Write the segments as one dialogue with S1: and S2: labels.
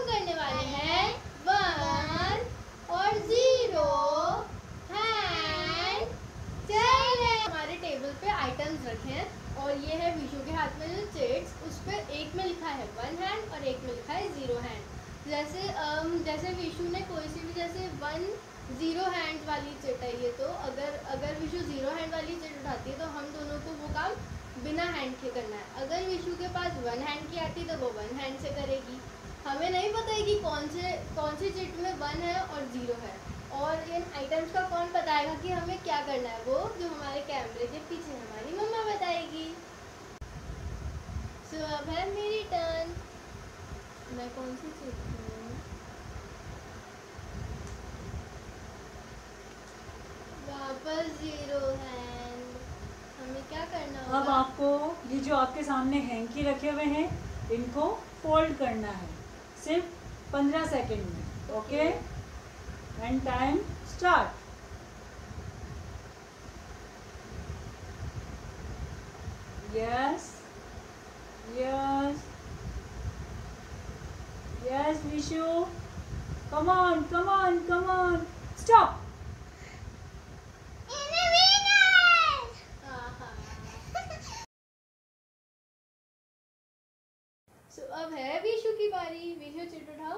S1: हम करने वाले हैं 1 और 0 हैंड चैलेंज। हमारे टेबल पे आइटम्स रखे हैं और ये है विशु के हाथ में जो चिट्स, उस पर एक में लिखा है 1 हैंड और एक में लिखा है 0 हैंड। जैसे विशु ने कोई सी भी जैसे 1-0 हैंड वाली चिट है ये, तो अगर विशु 0 हैंड वाली चिट उठाती है तो हम दोनों को वो काम बिना हैंड के करना है। अगर विशु के पास 1 हैंड की आती तो वो 1 हैंड से करेगी। हमें नहीं पता है कि कौन सी चिट में 1 है और 0 है, और इन आइटम्स का कौन बताएगा कि हमें क्या करना है, वो जो हमारे कैमरे के पीछे हमारी मम्मा बताएगी। सो अब है मेरी टर्न। मैं कौन सी चिट हूँ? वापस 0 हैंड। हमें क्या करना होगा?
S2: अब आपको ये जो आपके सामने हैंकी रखे हुए हैं इनको फोल्ड करना है सिर्फ 15 सेकंड में। Okay and time start. Yes yes yes Vishu, come on come on come on, stop.
S1: So अब है विशु की बारी। विशु चिट उठाओ।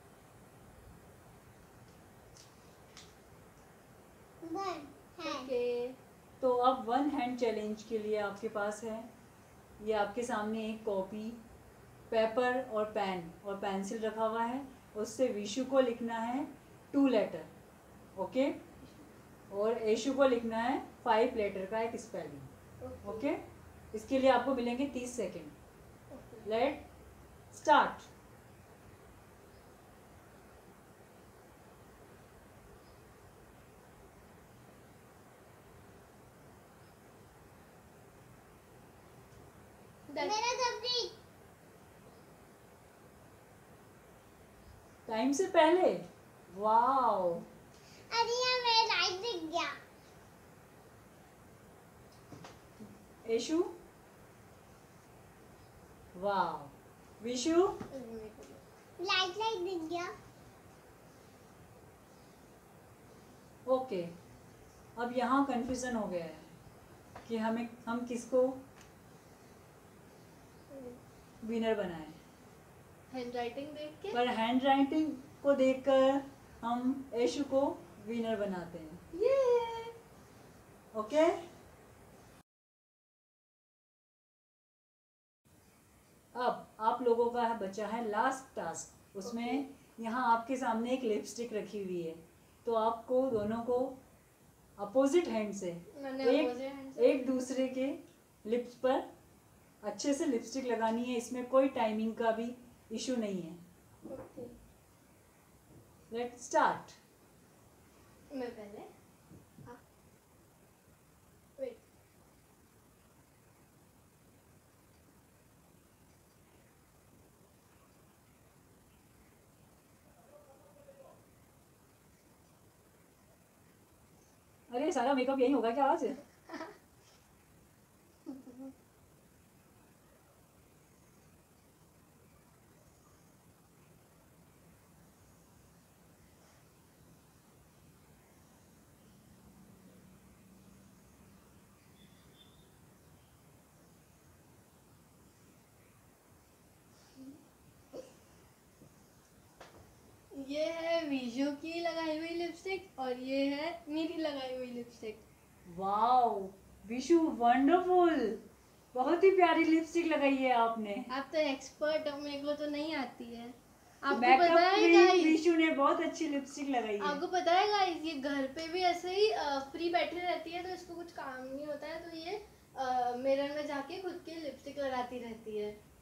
S1: ओके,
S2: तो अब 1 हैंड चैलेंज के लिए आपके पास है, ये आपके सामने एक कॉपी, पेपर और पेन और पेंसिल रखा हुआ है। उससे विशु को लिखना है 2 लेटर, ओके, और यशु को लिखना है 5 लेटर का एक स्पेलिंग। ओके, इसके लिए आपको मिलेंगे 30 सेकेंड। Let start. टाइम से पहले। वाओ,
S3: मेरा लाइट दिख गया।
S2: यशु, वाओ, विशु,
S3: लाइट दिख गया।
S2: ओके। अब यहाँ कंफ्यूजन हो गया है कि हम किसको विनर बनाएं।
S1: हैंडराइटिंग देख के,
S2: पर हैंडराइटिंग को देखकर हम यशु को विनर बनाते हैं। ये ओके। अब आप लोगों का बचा है लास्ट टास्क। उसमें यहाँ आपके सामने एक लिपस्टिक रखी हुई है, तो आपको दोनों को अपोजिट हैंड से एक दूसरे के लिप्स पर अच्छे से लिपस्टिक लगानी है। इसमें कोई टाइमिंग का भी इशू नहीं है। Let's start.
S1: मैं पहले वेट।
S2: अरे सारा मेकअप यही होगा क्या आज?
S1: ये है विशु की लगाई हुई लिपस्टिक और ये है मेरी लगाई हुई लिपस्टिक।
S2: वाओ विशु, वंडरफुल, बहुत ही प्यारी लिपस्टिक लगाई है आपने।
S1: आप तो एक्सपर्ट हो, मेरे को तो नहीं आती है। आपको
S2: मेकअप
S1: पता है
S2: में
S1: गाइस,
S2: विशु ने बहुत अच्छी लिपस्टिक लगाई है।
S1: आपको पता है गाइस, ये घर पे भी ऐसे ही फ्री बैठी रहती है, तो इसको कुछ काम नहीं होता है तो ये मिरर में जाके खुद की लिपस्टिक लगाती रहती है।